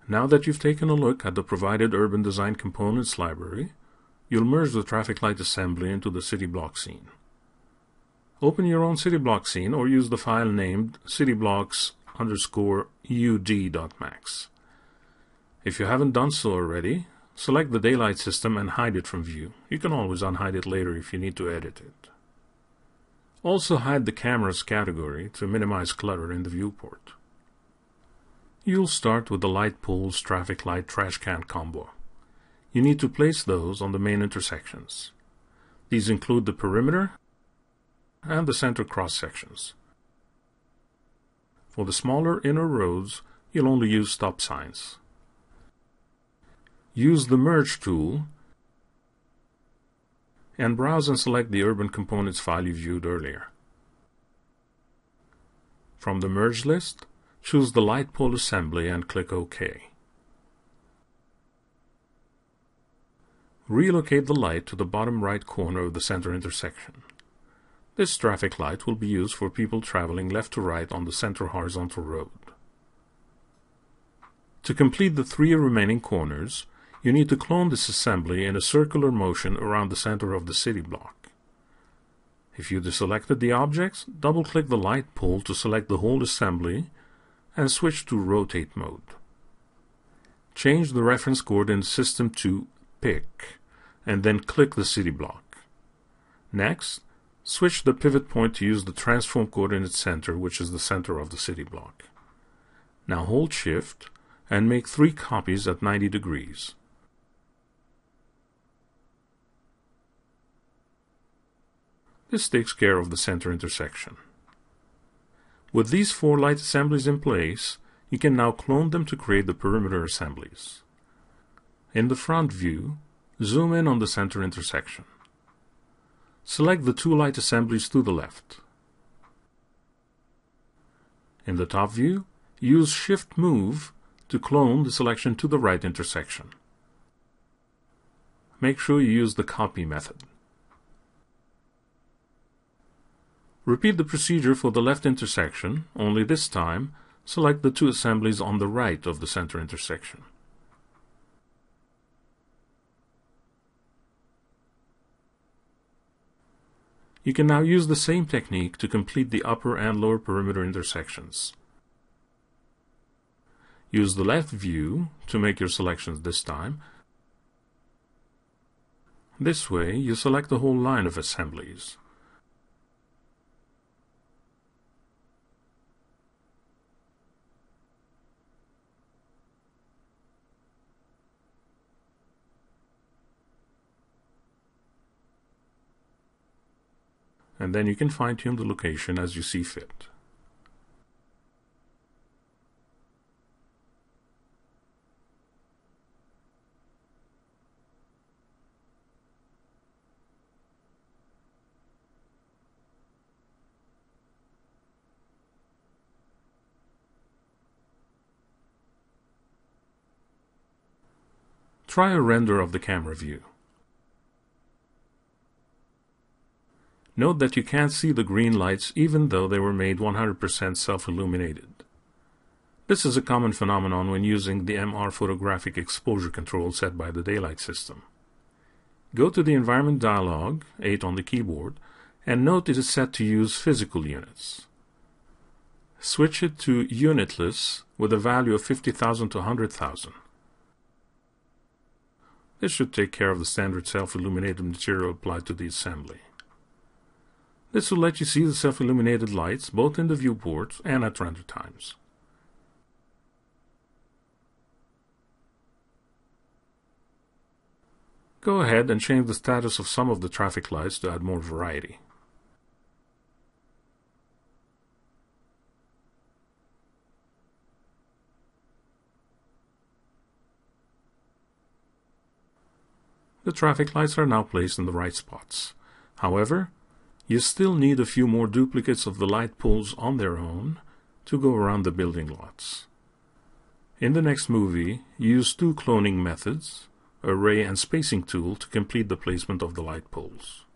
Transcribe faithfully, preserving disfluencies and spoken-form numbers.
Now that you've taken a look at the provided urban design components library, you'll merge the traffic light assembly into the city block scene. Open your own city block scene or use the file named cityblocks underscore ud.max. If you haven't done so already, select the daylight system and hide it from view. You can always unhide it later if you need to edit it. Also hide the cameras category to minimize clutter in the viewport. You'll start with the light poles traffic light trash can combo. You need to place those on the main intersections. These include the perimeter and the center cross sections. For the smaller inner roads, you'll only use stop signs. Use the Merge tool and browse and select the urban components file you viewed earlier. From the Merge list, choose the light pole assembly and click OK. Relocate the light to the bottom right corner of the center intersection. This traffic light will be used for people traveling left to right on the center horizontal road. To complete the three remaining corners, you need to clone this assembly in a circular motion around the center of the city block. If you deselected the objects, double-click the light pole to select the whole assembly and switch to rotate mode. Change the reference coordinate system to pick and then click the city block. Next, switch the pivot point to use the transform coordinate center, which is the center of the city block. Now hold Shift and make three copies at ninety degrees. This takes care of the center intersection. With these four light assemblies in place, you can now clone them to create the perimeter assemblies. In the front view, zoom in on the center intersection. Select the two light assemblies to the left. In the top view, use Shift Move to clone the selection to the right intersection. Make sure you use the copy method. Repeat the procedure for the left intersection, only this time, select the two assemblies on the right of the center intersection. You can now use the same technique to complete the upper and lower perimeter intersections. Use the left view to make your selections this time. This way, you select the whole line of assemblies. And then you can fine-tune the location as you see fit. Try a render of the camera view. Note that you can't see the green lights even though they were made one hundred percent self-illuminated. This is a common phenomenon when using the M R photographic exposure control set by the daylight system. Go to the Environment dialog, eight on the keyboard, and note it is set to use physical units. Switch it to unitless with a value of fifty thousand to one hundred thousand. This should take care of the standard self-illuminated material applied to the assembly. This will let you see the self-illuminated lights both in the viewport and at render times. Go ahead and change the status of some of the traffic lights to add more variety. The traffic lights are now placed in the right spots. However, you still need a few more duplicates of the light poles on their own to go around the building lots. In the next movie, use two cloning methods, array and spacing tool, to complete the placement of the light poles.